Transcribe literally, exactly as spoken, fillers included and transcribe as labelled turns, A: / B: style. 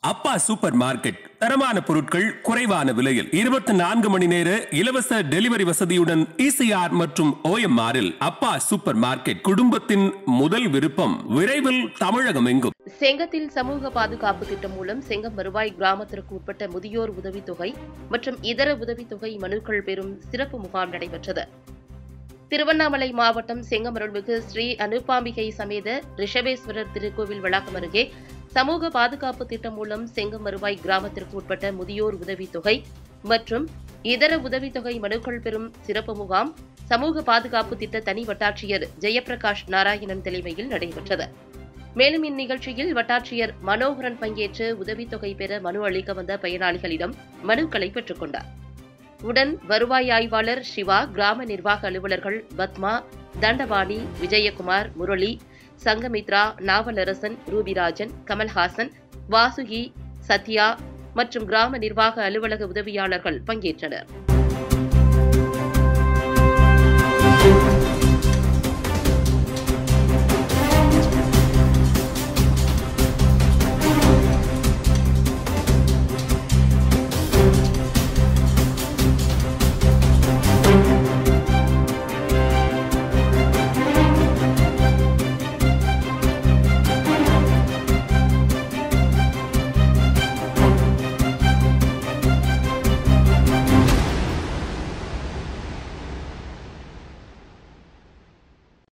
A: அப்பா super market தரமான பொருட்கள் குறைவான விலையில் இருபத்தி நான்கு மணி நேர இலவச டெலிவரி வசதியுடன் இசிஆர் மற்றும் ஓஎம்ஆரில் அப்பா சூப்பர் மார்க்கெட் குடும்பத்தின் முதல் விருப்பம். விரைவில் தமிழகம் எங்கும்.
B: செங்கத்தில் சமூக பாதுகாப்பு திட்டம் மூலம் செங்கம் வருவாய் கிராமத்திற்கு உட்பட்ட முதியோர் உதவித்தொகை மற்றும் இதர உதவித்தொகை மனுக்கள் பெறும் சிறப்பு முகாம் நடைபெற்றது. திருவண்ணாமலை மாவட்டம் செங்கம் அருள்மிகு ஸ்ரீ அனுப்பாம்பிகை சமேத ரிஷபேஸ்வரர் திருக்கோவில் வளாகம் அருகே சமூக பாதுகாப்பு திட்டம் மூலம் செங்கம் வருவாய் கிராமத்திற்கு உட்பட்ட முதியோர் உதவித்தொகை மற்றும் இதர உதவித்தொகை மனுக்கள் பெறும் சிறப்பு முகாம் சமூக பாதுகாப்பு திட்ட தனி வட்டாட்சியர் ஜெயபிரகாஷ் நாராயணன் தலைமையில் நடைபெற்றது. மேலும் இந்நிகழ்ச்சியில் வட்டாட்சியர் மனோகரன் பங்கேற்று உதவித்தொகை பெற மனு அளிக்க வந்த பயனாளிகளிடம் மனுக்களை பெற்றுக் கொண்டார். உடன் வருவாய் ஆய்வாளர் சிவா, கிராம நிர்வாக அலுவலர்கள் பத்மா, தண்டபாணி, விஜயகுமார், முரளி, சங்கமித்ரா, நாவலரசன், ரூபிராஜன், கமல்ஹாசன், வாசுகி, சத்யா மற்றும் கிராம நிர்வாக அலுவலக உதவியாளர்கள் பங்கேற்றனர்.